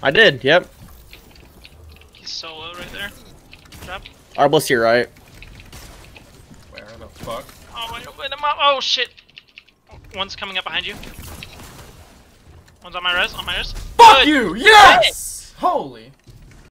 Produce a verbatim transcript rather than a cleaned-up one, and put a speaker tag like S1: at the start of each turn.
S1: I did, yep.
S2: He's solo right there. Drop.
S1: Arble's here, right?
S3: Where the fuck?
S2: Oh, wait, wait, I'm up. Oh, shit. One's coming up behind you. One's on my res, on my res.
S3: Fuck you! Yes! Holy.